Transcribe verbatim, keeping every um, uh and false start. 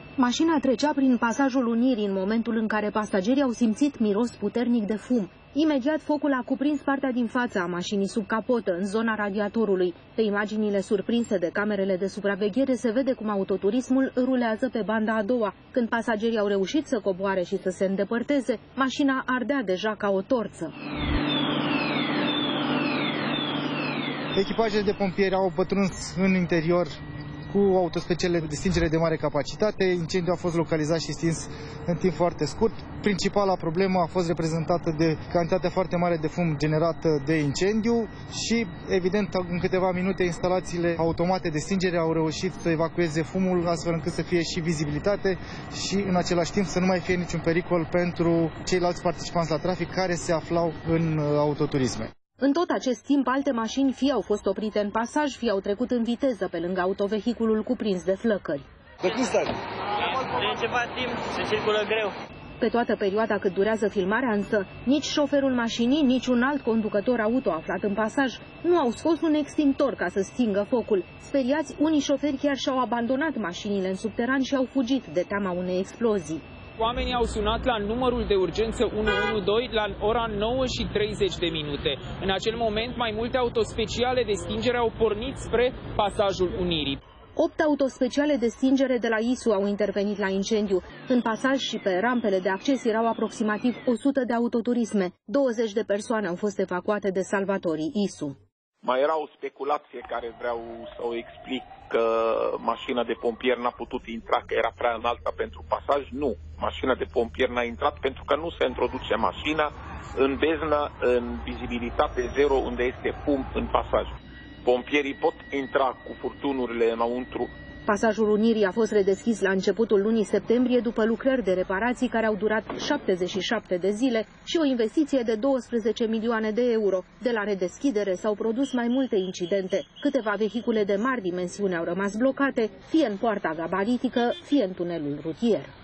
Mașina trecea prin pasajul Unirii în momentul în care pasagerii au simțit miros puternic de fum. Imediat focul a cuprins partea din față a mașinii sub capotă, în zona radiatorului. Pe imaginile surprinse de camerele de supraveghere se vede cum autoturismul rulează pe banda a doua. Când pasagerii au reușit să coboare și să se îndepărteze, mașina ardea deja ca o torță. Echipajele de pompieri au pătruns în interior cu autospeciale de stingere de mare capacitate. Incendiul a fost localizat și stins în timp foarte scurt. Principala problemă a fost reprezentată de cantitatea foarte mare de fum generată de incendiu și, evident, în câteva minute instalațiile automate de stingere au reușit să evacueze fumul, astfel încât să fie și vizibilitate și, în același timp, să nu mai fie niciun pericol pentru ceilalți participanți la trafic care se aflau în autoturisme. În tot acest timp, alte mașini fie au fost oprite în pasaj, fie au trecut în viteză pe lângă autovehiculul cuprins de flăcări. De când stai? De ceva timp, se circulă greu. Pe toată perioada cât durează filmarea însă, nici șoferul mașinii, nici un alt conducător auto aflat în pasaj nu au scos un extintor ca să stingă focul. Speriați, unii șoferi chiar și-au abandonat mașinile în subteran și au fugit de teama unei explozii. Oamenii au sunat la numărul de urgență unu unu doi la ora nouă și treizeci de minute. În acel moment, mai multe autospeciale de stingere au pornit spre pasajul Unirii. Opt autospeciale de stingere de la I S U au intervenit la incendiu. În pasaj și pe rampele de acces erau aproximativ o sută de autoturisme. douăzeci de persoane au fost evacuate de salvatorii I S U. Mai era o speculație care vreau să o explic, că mașina de pompier n-a putut intra, că era prea înaltă pentru pasaj. Nu, mașina de pompier n-a intrat pentru că nu se introduce mașina în beznă, în vizibilitate zero, unde este fum în pasaj. Pompierii pot intra cu furtunurile înăuntru. Pasajul Unirii a fost redeschis la începutul lunii septembrie după lucrări de reparații care au durat șaptezeci și șapte de zile și o investiție de douăsprezece milioane de euro. De la redeschidere s-au produs mai multe incidente. Câteva vehicule de mari dimensiuni au rămas blocate, fie în poarta gabaritică, fie în tunelul rutier.